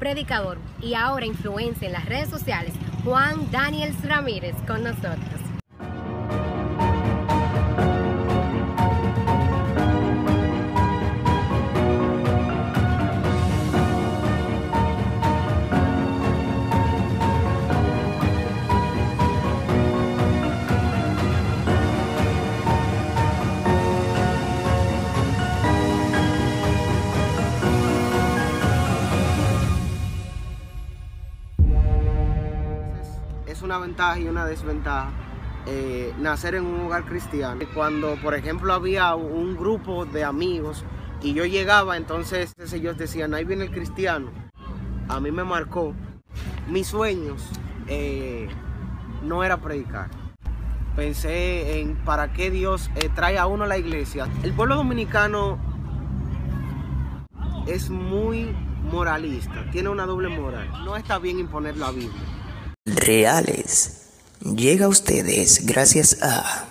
predicador y ahora influencer en las redes sociales, Juan Daniel Ramírez, con nosotros. Es una ventaja y una desventaja nacer en un hogar cristiano. Cuando, por ejemplo, había un grupo de amigos y yo llegaba, entonces ellos decían, ahí viene el cristiano. A mí me marcó. Mis sueños no era predicar. Pensé en para qué Dios trae a uno a la iglesia. El pueblo dominicano es muy moralista, tiene una doble moral. No está bien imponer la Biblia. Reales. Llega a ustedes gracias a